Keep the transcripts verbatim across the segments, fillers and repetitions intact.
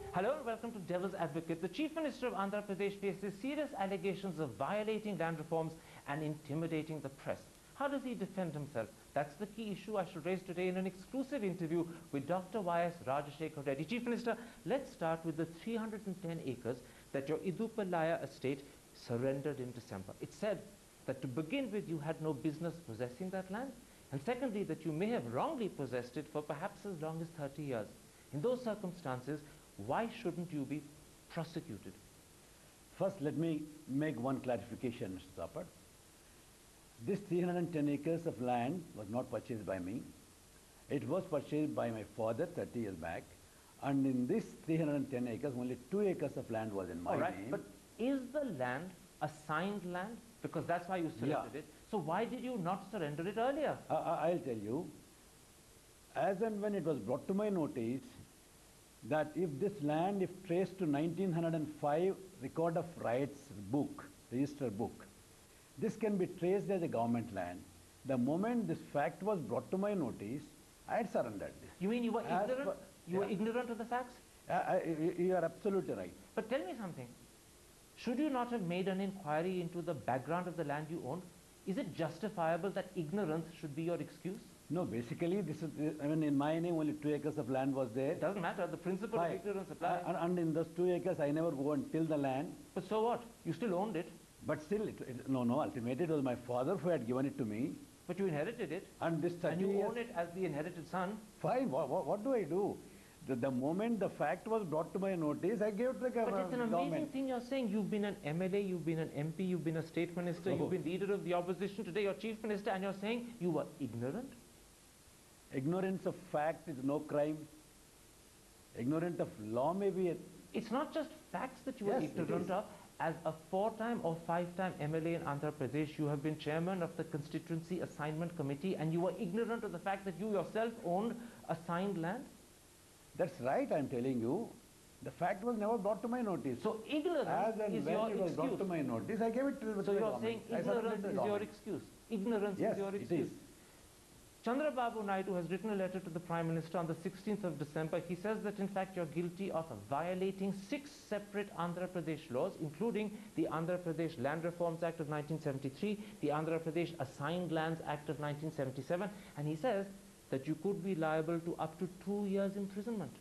Hello and welcome to Devil's Advocate. The Chief Minister of Andhra Pradesh faces serious allegations of violating land reforms and intimidating the press. How does he defend himself? That's the key issue I shall raise today in an exclusive interview with Doctor Y S Rajashekar Reddy. Chief Minister, let's start with the three hundred ten acres that your Idupalaya estate surrendered in December. It said that to begin with you had no business possessing that land, and secondly that you may have wrongly possessed it for perhaps as long as thirty years. In those circumstances, why shouldn't you be prosecuted? First, let me make one clarification, Mister Thapar. This three hundred ten acres of land was not purchased by me. It was purchased by my father thirty years back. And in this three hundred ten acres, only two acres of land was in my All right, name. but is the land assigned land? Because that's why you surrendered Yeah. it. So why did you not surrender it earlier? I, I, I'll tell you. As and when it was brought to my notice that if this land, if traced to nineteen oh five Record of Rights book, register book, this can be traced as a government land. The moment this fact was brought to my notice, I had surrendered this. You mean you were As ignorant? per- You were yeah. ignorant of the facts? I, I, you are absolutely right. But tell me something. Should you not have made an inquiry into the background of the land you owned? Is it justifiable that ignorance should be your excuse? No, basically, this is, I mean, in my name only two acres of land was there. It doesn't matter. The principle Fine. of ignorance applies. And, and in those two acres, I never go and till the land. But so what? You still owned it, But still, it, it, no, no, ultimately it was my father who had given it to me. but you inherited it. And this thirty And you years, own it as the inherited son. fine, what, what, what do I do? The, the moment the fact was brought to my notice, I gave it to the But gov- it's an amazing government. thing you're saying. You've been an M L A, you've been an M P, you've been a state minister, Oh. you've been leader of the opposition, today you're chief minister, and you're saying you were ignorant? Ignorance of fact is no crime. Ignorant of law may be a... It's not just facts that you were Yes, it ignorant is. of. As a four-time or five-time M L A in Andhra Pradesh, you have been chairman of the Constituency Assignment Committee, and you were ignorant of the fact that you yourself owned assigned land? That's right, I'm telling you. The fact was never brought to my notice. So ignorance As and is when your it was brought to excuse. my notice, I gave it to, to So the you're government. saying I surrendered ignorance to the is your government. excuse. Ignorance Yes, is your it excuse. is. Chandrababu Naidu has written a letter to the Prime Minister on the sixteenth of December. He says that in fact you're guilty of violating six separate Andhra Pradesh laws, including the Andhra Pradesh Land Reforms Act of nineteen seventy-three, the Andhra Pradesh Assigned Lands Act of nineteen seventy-seven, and he says that you could be liable to up to two years imprisonment.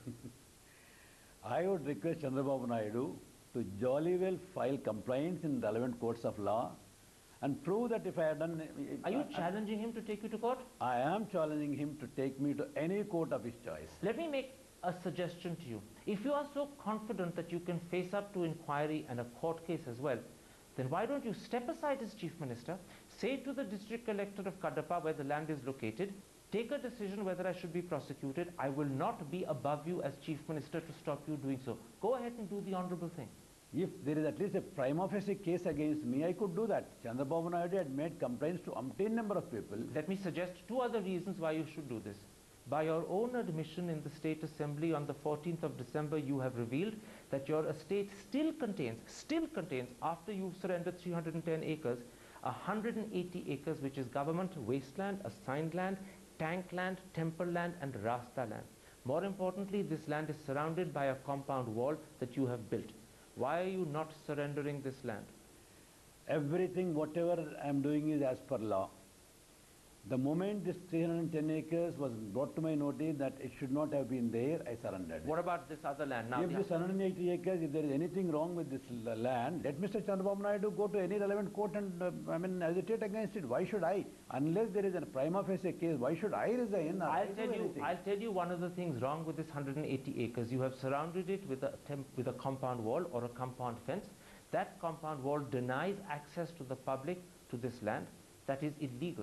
I would request Chandrababu Naidu to jolly well file complaints in relevant courts of law and prove that if I had done... Are you I- challenging him to take you to court? I am challenging him to take me to any court of his choice. Let me make a suggestion to you. If you are so confident that you can face up to inquiry and a court case as well, then why don't you step aside as Chief Minister, say to the District Collector of Kadapa where the land is located, take a decision whether I should be prosecuted. I will not be above you as Chief Minister to stop you doing so. Go ahead and do the honorable thing. If there is at least a prima facie case against me, I could do that. Chandrababu Naidu had made complaints to umpteen number of people. Let me suggest two other reasons why you should do this. By your own admission in the State Assembly on the fourteenth of December, you have revealed that your estate still contains, still contains, after you've surrendered three hundred ten acres, one hundred eighty acres which is government wasteland, assigned land, tank land, temple land and rasta land. More importantly, this land is surrounded by a compound wall that you have built. Why are you not surrendering this land? Everything, whatever I am doing is as per law. The moment this three hundred ten acres was brought to my notice that it should not have been there, I surrendered. What about this other land? Now, If the- this one hundred eighty acres, if there is anything wrong with this l- land, let Mister Chandrababu Naidu go to any relevant court and, uh, I mean, agitate against it. Why should I? Unless there is a prima facie case, why should I resign? or I I'll do tell you, anything? I'll tell you one of the things wrong with this one hundred eighty acres. You have surrounded it with a, temp, with a compound wall or a compound fence. That compound wall denies access to the public to this land. That is illegal.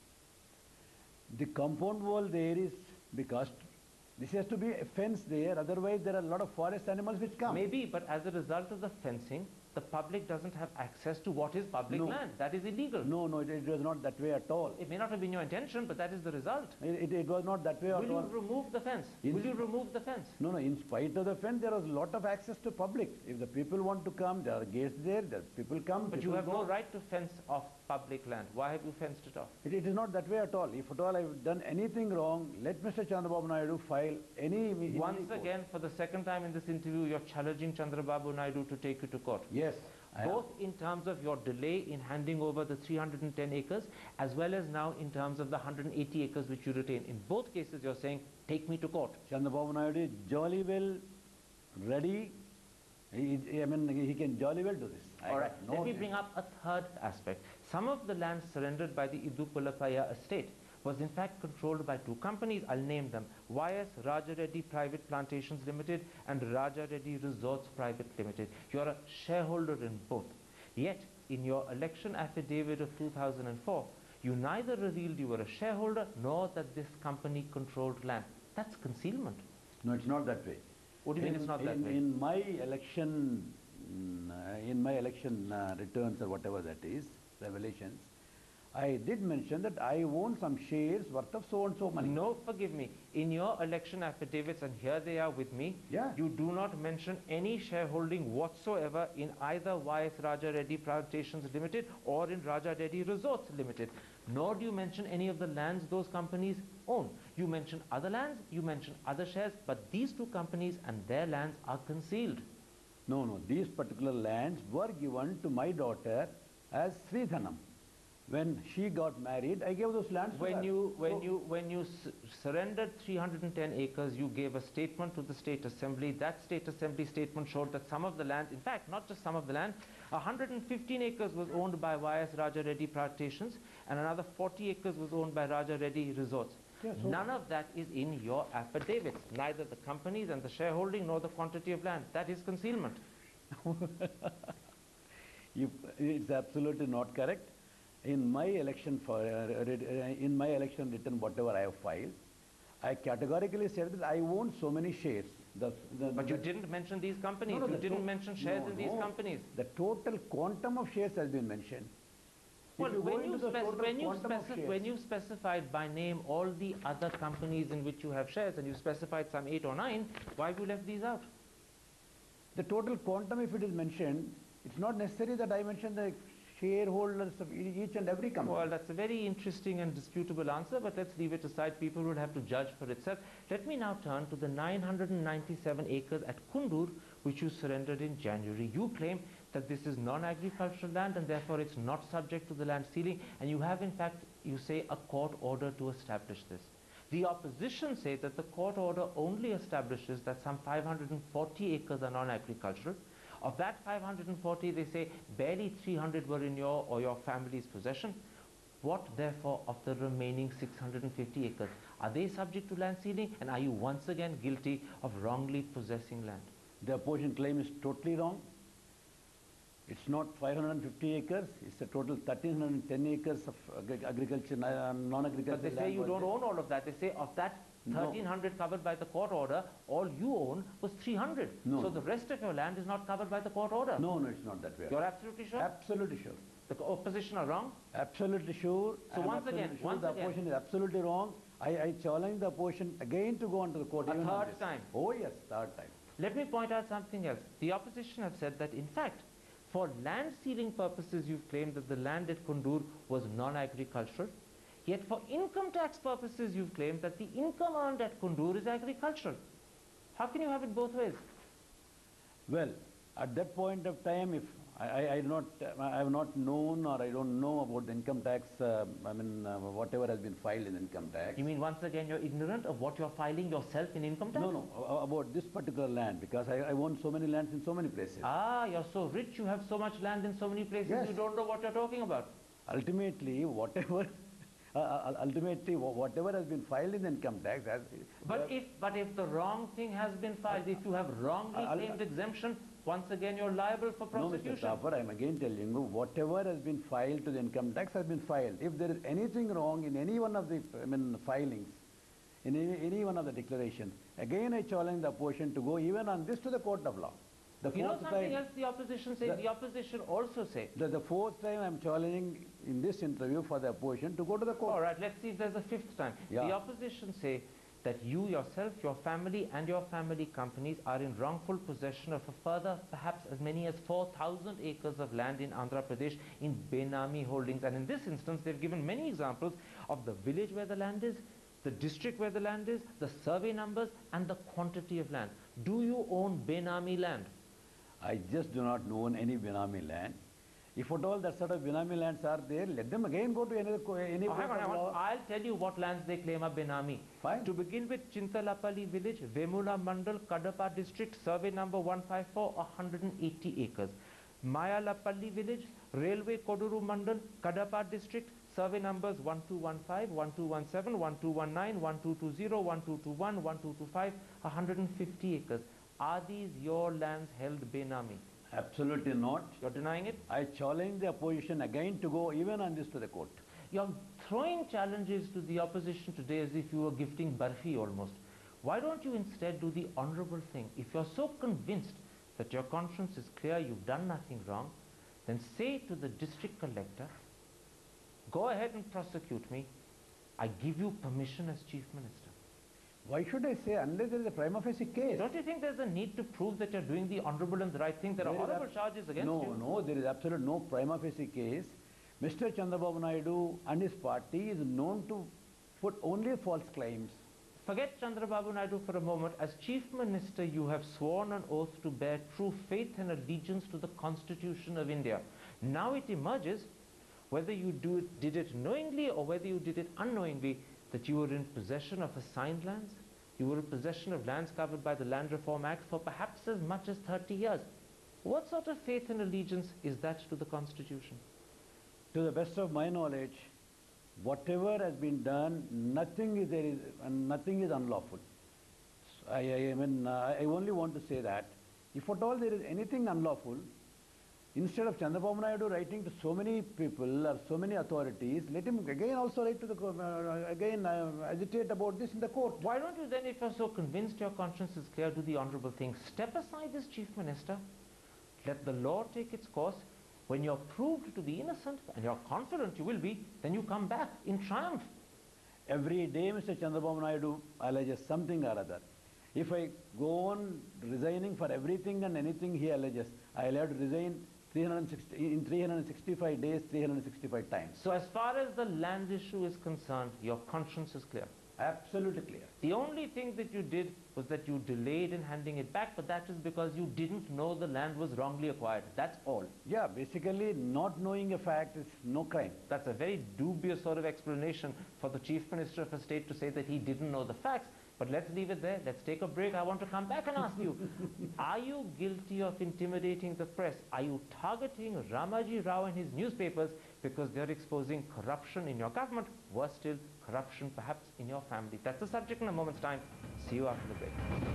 The compound wall there is because this has to be a fence there, otherwise there are a lot of forest animals which come. Maybe, but as a result of the fencing, the public doesn't have access to what is public No. land. That is illegal. No, no, it, it was not that way at all. It may not have been your intention, but that is the result. It, it, it was not that way Will at you all. remove the fence? In- Will you remove the fence? No, no, in spite of the fence, there was a lot of access to public. If the people want to come, there are gates there, the people come, But people you have go. no right to fence off public land. Why have you fenced it off? It, it is not that way at all. If at all I've done anything wrong, let Mister Chandrababu Naidu file any... in Once any court. again, for the second time in this interview, you're challenging Chandrababu Naidu to take you to court. Yes. I am. Both in terms of your delay in handing over the three hundred ten acres, as well as now in terms of the one hundred eighty acres which you retain. In both cases, you're saying, take me to court. Chandrababu Naidu is jolly well ready. He, he- I mean, he can jolly well do this. I All got right, no let me doubt. bring up a third aspect. Some of the land surrendered by the Idupulapaya estate was in fact controlled by two companies. I'll name them: Y S Raja Reddy Private Plantations Limited and Raja Reddy Resorts Private Limited. You're a shareholder in both. Yet, in your election affidavit of two thousand four, you neither revealed you were a shareholder nor that this company controlled land. That's concealment. No, it's not that way. What do you mean In- it's not that in, way? In my election, mm, uh, in my election uh, returns or whatever that is, revelations, I did mention that I own some shares worth of so and so money. No, forgive me. In your election affidavits, and here they are with me, Yeah. you do not mention any shareholding whatsoever in either Y S Raja Reddy Plantations Limited or in Raja Reddy Resorts Limited. Nor do you mention any of the lands those companies own. You mention other lands, you mention other shares, but these two companies and their lands are concealed. No, no, these particular lands were given to my daughter as Sridhanam. When she got married, I gave those lands to When her. you, when So- you, when you s surrendered three hundred ten acres, you gave a statement to the State Assembly. That State Assembly statement showed that some of the land, in fact, not just some of the land, one hundred fifteen acres was owned by Y S Raja Reddy Plantations and another forty acres was owned by Raja Reddy Resorts. Yeah, so- None of that is in your affidavits, neither the companies and the shareholding nor the quantity of land. That is concealment. You, it's absolutely not correct. In my election for uh, red- uh, in my election return, whatever I have filed, I categorically said that I own so many shares. The, the, But you the- didn't mention these companies. No, no, you the didn't to- mention shares no, in these no. companies. The total quantum of shares has been mentioned. If Well, you go when you, into the spec- total when, you quantum of specif- shares- when you specified by name all the other companies in which you have shares, and you specified some eight or nine, why have you left these out? The total quantum, if it is mentioned, it's not necessary that I mention the shareholders of e- each and every company. Well, that's a very interesting and disputable answer, but let's leave it aside. People will have to judge for itself. Let me now turn to the nine hundred ninety-seven acres at Kundur, which you surrendered in January. You claim that this is non-agricultural land and therefore it's not subject to the land ceiling, and you have in fact, you say, a court order to establish this. The opposition say that the court order only establishes that some five hundred forty acres are non-agricultural. Of that five hundred forty, they say barely three hundred were in your or your family's possession. What, therefore, of the remaining six hundred fifty acres? Are they subject to land ceiling, and are you once again guilty of wrongly possessing land? The opposition claim is totally wrong. It's not five hundred fifty acres, it's a total one thousand three hundred ten acres of agri- agriculture, uh, non-agricultural But they say land you was don't there. own all of that. They say of that No. thirteen hundred covered by the court order, all you own was three hundred. No. So the rest of your land is not covered by the court order. No, no, it's not that way. You're absolutely sure? Absolutely sure. The co- opposition are wrong? Absolutely sure. So I'm once again, absolutely sure once the again- opposition is absolutely wrong. I, I challenge the opposition again to go on to the court. A even on third this. time? Oh yes, third time. Let me point out something else. The opposition have said that, in fact, for land ceiling purposes, you've claimed that the land at Kundur was non-agricultural. Yet for income tax purposes, you've claimed that the income earned at Kundur is agricultural. How can you have it both ways? Well, at that point of time, if I, I, I not, I have not known or I don't know about the income tax, uh, I mean, uh, whatever has been filed in income tax. You mean once again you're ignorant of what you're filing yourself in income tax? No, no, a- about this particular land, because I, I own so many lands in so many places. Ah, you're so rich, you have so much land in so many places, Yes. you don't know what you're talking about. Ultimately, whatever, uh, uh, ultimately, wha- whatever has been filed in income tax has. But uh, if, but if the wrong thing has been filed, if you have wrongly I'll- claimed exemption, once again you're liable for No, Mister prosecution. Thapar, I'm again telling you, whatever has been filed to the income tax has been filed. If there is anything wrong in any one of the, I mean, filings, in any, any one of the declarations, again I challenge the opposition to go even on this to the court of law. The You know fourth something time, else the opposition say? The- The opposition also say, the, the fourth time I'm challenging in this interview for the opposition to go to the court. all right, let's see if there's a fifth time. Yeah. The opposition say that you yourself, your family and your family companies are in wrongful possession of a further perhaps as many as four thousand acres of land in Andhra Pradesh in Benami holdings. And in this instance, they've given many examples of the village where the land is, the district where the land is, the survey numbers and the quantity of land. Do you own Benami land? I just do not own any Benami land. If at all that sort of Benami lands are there, let them again go to any, any Oh, hang on, court hang of on. law. I'll tell you what lands they claim are Benami. Fine. To begin with, Chintalapalli village, Vemula Mandal, Kadapa district, survey number one five four, one hundred eighty acres. Mayalapalli village, railway Koduru Mandal, Kadapa district, survey numbers one two one five, one two one seven, one two one nine, one two two zero, one two two one, one two two five, one hundred fifty acres. Are these your lands held Benami? Absolutely not. You're denying it? I challenge the opposition again to go even on this to the court. You're throwing challenges to the opposition today as if you were gifting barfi almost. Why don't you instead do the honorable thing? If you're so convinced that your conscience is clear, you've done nothing wrong, then say to the district collector, go ahead and prosecute me. I give you permission as chief minister. Why should I say unless there is a prima facie case? Don't you think there's a need to prove that you're doing the honorable and the right thing? There are There is horrible abs- charges against no, you. No, no, there is absolutely no prima facie case. Mister Chandrababu Naidu and his party is known to put only false claims. Forget Chandrababu Naidu for a moment. As Chief Minister, you have sworn an oath to bear true faith and allegiance to the Constitution of India. Now it emerges, whether you do it, did it knowingly or whether you did it unknowingly, that you were in possession of assigned lands, you were in possession of lands covered by the Land Reform Act for perhaps as much as thirty years. What sort of faith and allegiance is that to the Constitution? To the best of my knowledge, whatever has been done, nothing is there is and nothing is unlawful. So I, I, I mean, uh, I only want to say that if at all there is anything unlawful, instead of Chandrababu Naidu writing to so many people or so many authorities, let him again also write to the co- uh, again uh, agitate about this in the court. Why don't you then, if you're so convinced your conscience is clear, do the honorable thing? Step aside as Chief Minister, let the law take its course. When you're proved to be innocent, and you're confident you will be, then you come back in triumph. Every day Mister Chandrababu Naidu alleges something or other. If I go on resigning for everything and anything he alleges, I'll have to resign three hundred sixty, in three hundred sixty-five days, three hundred sixty-five times. So as far as the land issue is concerned, your conscience is clear. Absolutely clear. The only thing that you did was that you delayed in handing it back, but that is because you didn't know the land was wrongly acquired. That's all. Yeah, basically not knowing a fact is no crime. That's a very dubious sort of explanation for the Chief Minister of a state to say that he didn't know the facts. But let's leave it there. Let's take a break. I want to come back and ask you, are you guilty of intimidating the press? Are you targeting Ramaji Rao and his newspapers because they're exposing corruption in your government? Worse still, corruption perhaps in your family. That's the subject in a moment's time. See you after the break.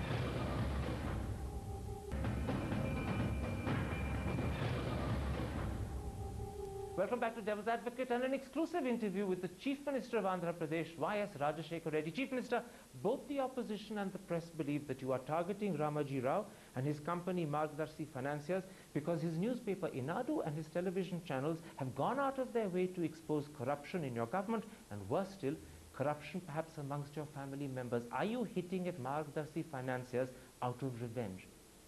Welcome back to Devil's Advocate and an exclusive interview with the Chief Minister of Andhra Pradesh, Y S Rajasekhar Reddy. Chief Minister, both the opposition and the press believe that you are targeting Ramaji Rao and his company Margdarshi Financiers because his newspaper Inadu and his television channels have gone out of their way to expose corruption in your government and worse still, corruption perhaps amongst your family members. Are you hitting at Margdarshi Financiers out of revenge?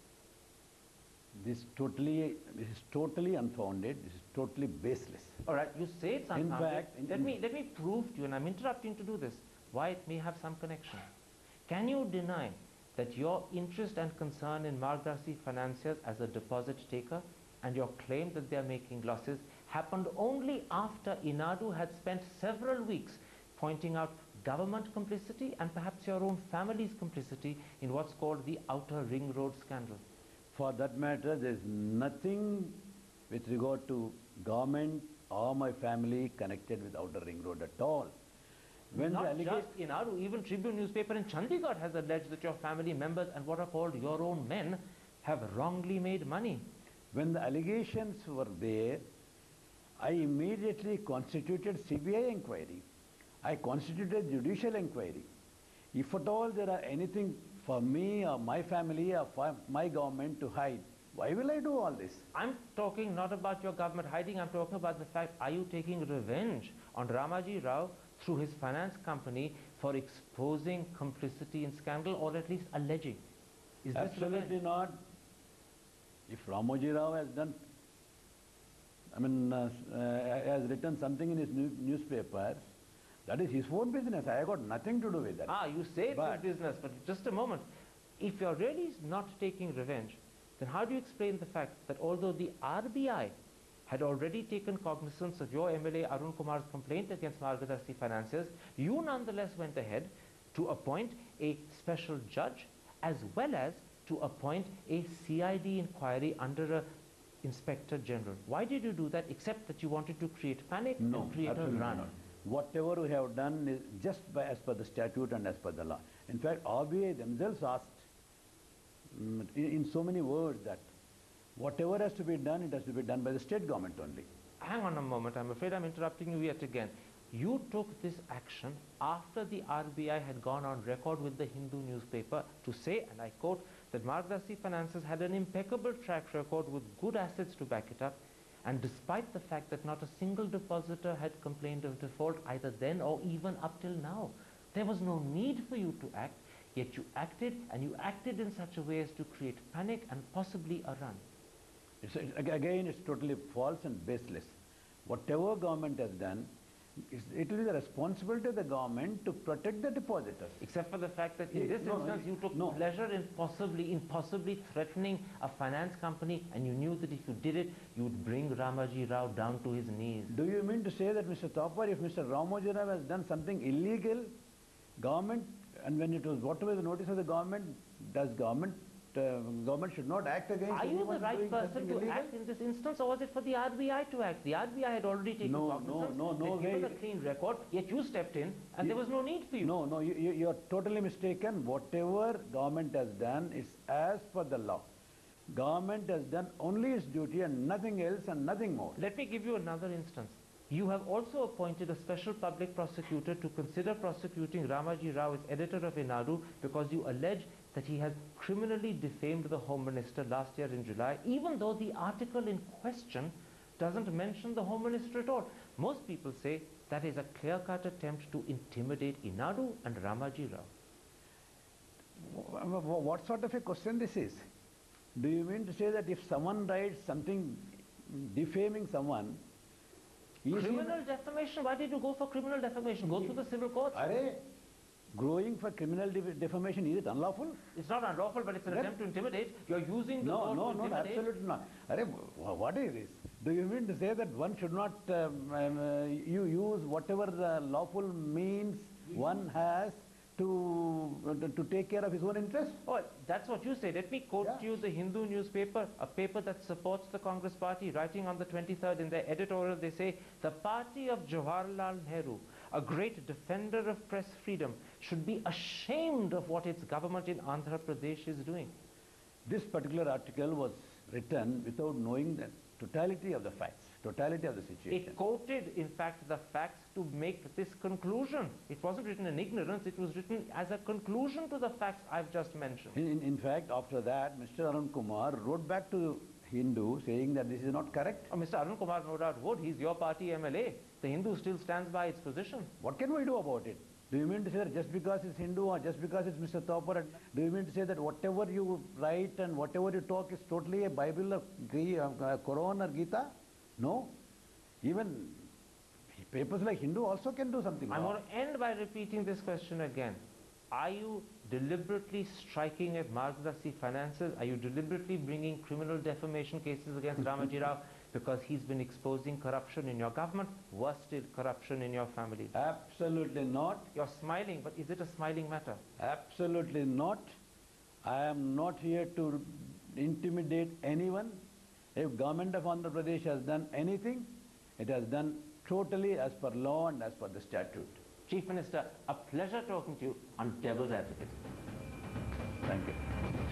This totally, this is totally unfounded. This is totally baseless. All right, you say it's In unfounded. fact, in- let me let me prove to you, and I'm interrupting to do this, why it may have some connection. Can you deny that your interest and concern in Margdarshi Financiers as a deposit taker and your claim that they are making losses happened only after Inadu had spent several weeks pointing out government complicity and perhaps your own family's complicity in what's called the Outer Ring Road scandal? For that matter, there is nothing with regard to government or my family connected with Outer Ring Road at all. When the Not allegation, just Inadu, even Tribune newspaper in Chandigarh has alleged that your family members and what are called your own men have wrongly made money. when the allegations were there, I immediately constituted C B I inquiry. I constituted judicial inquiry. If at all there are anything for me or my family or for my government to hide, why will I do all this? I'm talking not about your government hiding, I'm talking about the fact, are you taking revenge on Ramaji Rao through his finance company for exposing complicity in scandal, or at least alleging? Is this Absolutely revenge? not. If Ramoji Rao has done, I mean, uh, uh, has written something in his new newspapers, that is his own business. I have got nothing to do with that. Ah, you say it's But- your business, but just a moment. If you're really not taking revenge, then how do you explain the fact that although the R B I had already taken cognizance of your M L A Arun Kumar's complaint against Margadarshi Financiers, you nonetheless went ahead to appoint a special judge as well as to appoint a C I D inquiry under a Inspector General. Why did you do that, except that you wanted to create panic No, and create a absolutely run? not. Whatever we have done is just by, as per the statute and as per the law. In fact, R B I themselves asked mm, in, in so many words that whatever has to be done, it has to be done by the state government only. Hang on a moment, I'm afraid I'm interrupting you yet again. You took this action after the R B I had gone on record with the Hindu newspaper to say, and I quote, that Margadarshi Finances had an impeccable track record with good assets to back it up, and despite the fact that not a single depositor had complained of default either then or even up till now. There was no need for you to act, yet you acted, and you acted in such a way as to create panic and possibly a run. It's, ag- again, it's totally false and baseless. Whatever government has done, it's, it will be the responsibility of the government to protect the depositors. Except for the fact that in Yeah, this no, instance you took no. pleasure in possibly, in possibly threatening a finance company, and you knew that if you did it, you would bring Ramaji Rao down to his knees. Do you mean to say that Mister Thapar, if Mister Ramoji Rao has done something illegal, government, and when it was brought to the notice of the government, does government, uh, government should not act against Are you the anyone right doing person something to illegal? act in this instance, or was it for the R B I to act? The R B I had already taken No, cognizance, no, no, no they'd given way. a clean record, yet you stepped in, and You- there was no need for you. No, no, you, you, you're totally mistaken. Whatever government has done is as per the law. Government has done only its duty and nothing else and nothing more. Let me give you another instance. You have also appointed a special public prosecutor to consider prosecuting Ramaji Rao as editor of Enadu because you allege that he has criminally defamed the Home Minister last year in July, even though the article in question doesn't mention the Home Minister at all. Most people say that is a clear-cut attempt to intimidate Enadu and Ramaji Rao. Wh- wh- What sort of a question this is? Do you mean to say that if someone writes something defaming someone, is he- Criminal defamation, why did you go for criminal defamation? Go through the civil courts. Arey, growing for criminal def- defamation, is it unlawful? It's not unlawful, but it's an Then- attempt to intimidate. You're using the No, law no, to no, intimidate. absolutely not. Arey, wh- what is this? Do you mean to say that one should not um, um, uh, you use whatever the lawful means one has to, uh, to take care of his own interests? Oh, that's what you say. Let me quote Yeah. to you the Hindu newspaper, a paper that supports the Congress party, writing on the twenty-third in their editorial, they say, the party of Jawaharlal Nehru, a great defender of press freedom, should be ashamed of what its government in Andhra Pradesh is doing. This particular article was written without knowing the totality of the facts, totality of the situation. It quoted, in fact, the facts to make this conclusion. It wasn't written in ignorance, it was written as a conclusion to the facts I've just mentioned. In, in, in fact, after that, Mister Arun Kumar wrote back to Hindu saying that this is not correct. Oh, Mister Arun Kumar no doubt would. He's your party M L A. The Hindu still stands by its position. What can we do about it? Do you mean to say that just because it's Hindu or just because it's Mister Thapar, do you mean to say that whatever you write and whatever you talk is totally a Bible or Gre- uh, Quran or Gita? No. Even papers like Hindu also can do something I'm wrong. going to end by repeating this question again. Are you deliberately striking at Margadarshi Finances? Are you deliberately bringing criminal defamation cases against Ramaji Rao because he's been exposing corruption in your government, worse still, corruption in your family? Absolutely not. You're smiling, but is it a smiling matter? Absolutely not. I am not here to intimidate anyone. If government of Andhra Pradesh has done anything, it has done totally as per law and as per the statute. Chief Minister, a pleasure talking to you on Devil's Advocate. Thank you.